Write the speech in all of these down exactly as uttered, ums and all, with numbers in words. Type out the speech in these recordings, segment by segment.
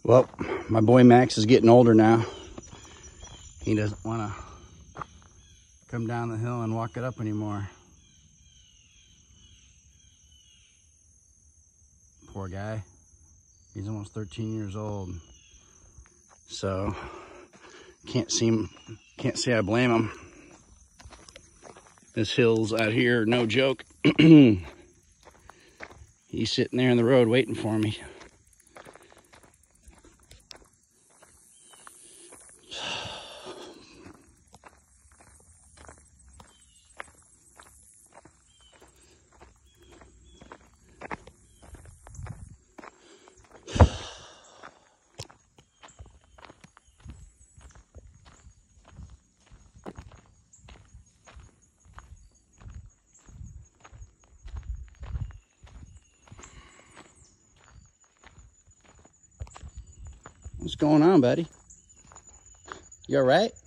Well, my boy Max is getting older now. He doesn't want to come down the hill and walk it up anymore. Poor guy. He's almost thirteen years old. So, can't seem, can't say I blame him. This hill's out here, no joke. He's sitting there in the road waiting for me. What's going on, buddy? You all right?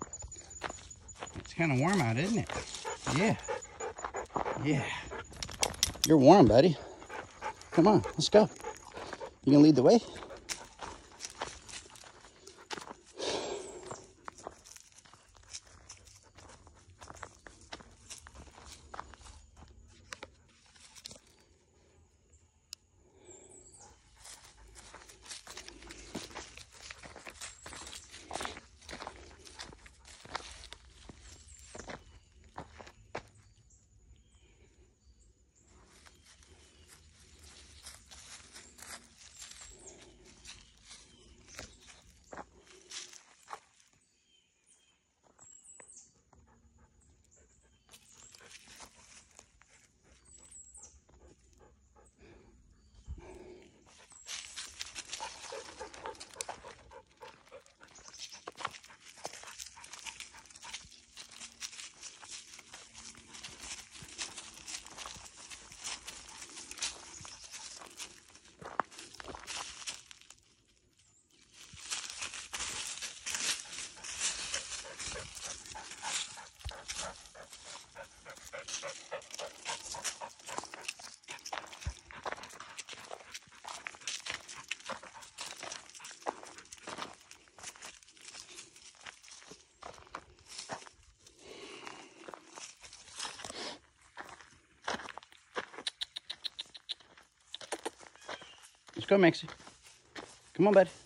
It's kind of warm out, isn't it? Yeah. Yeah. You're warm, buddy. Come on, let's go. You gonna lead the way? Let's go, Maxie. Come on, bud.